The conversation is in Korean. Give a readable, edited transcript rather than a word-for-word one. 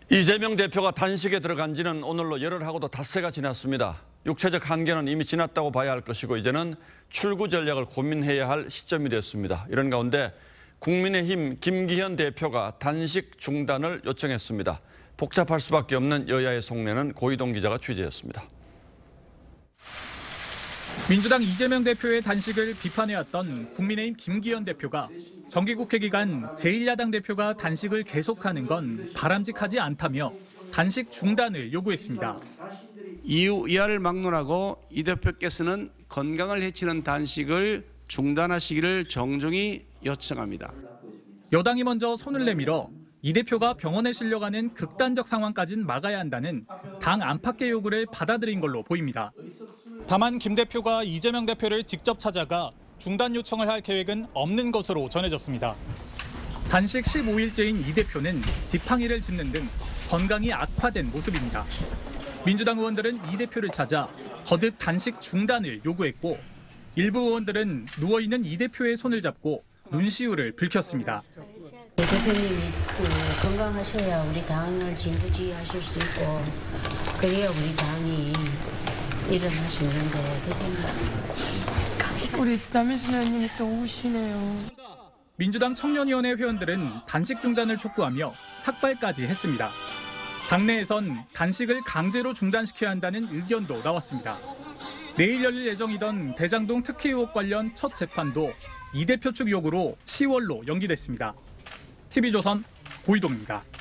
이재명 대표가 단식에 들어간 지는 오늘로 열흘하고도 닷새가 지났습니다. 육체적 한계는 이미 지났다고 봐야 할 것이고 이제는 출구 전략을 고민해야 할 시점이 됐습니다. 이런 가운데 국민의힘 김기현 대표가 단식 중단을 요청했습니다. 복잡할 수밖에 없는 여야의 속내는 고희동 기자가 취재했습니다. 민주당 이재명 대표의 단식을 비판해왔던 국민의힘 김기현 대표가 정기국회 기간 제1야당 대표가 단식을 계속하는 건 바람직하지 않다며 단식 중단을 요구했습니다. 이후 이하를 막론하고 이 대표께서는 건강을 해치는 단식을 중단하시기를 정중히 요청합니다. 여당이 먼저 손을 내밀어 이 대표가 병원에 실려가는 극단적 상황까지는 막아야 한다는 당 안팎의 요구를 받아들인 걸로 보입니다. 다만 김 대표가 이재명 대표를 직접 찾아가 중단 요청을 할 계획은 없는 것으로 전해졌습니다. 단식 15일째인 이 대표는 지팡이를 짚는 등 건강이 악화된 모습입니다. 민주당 의원들은 이 대표를 찾아 거듭 단식 중단을 요구했고 일부 의원들은 누워있는 이 대표의 손을 잡고 눈시울을 붉혔습니다. 대표님이 건강하셔야 우리 당을 진두지휘하실 수 있고 그래야 우리 당이 일어날 수 있는데 우리 남희순 의원님이 또 우시네요. 민주당 청년위원회 회원들은 단식 중단을 촉구하며 삭발까지 했습니다. 당내에선 단식을 강제로 중단시켜야 한다는 의견도 나왔습니다. 내일 열릴 예정이던 대장동 특혜 의혹 관련 첫 재판도 이 대표 측 요구로 10월로 연기됐습니다. TV조선 고희동입니다.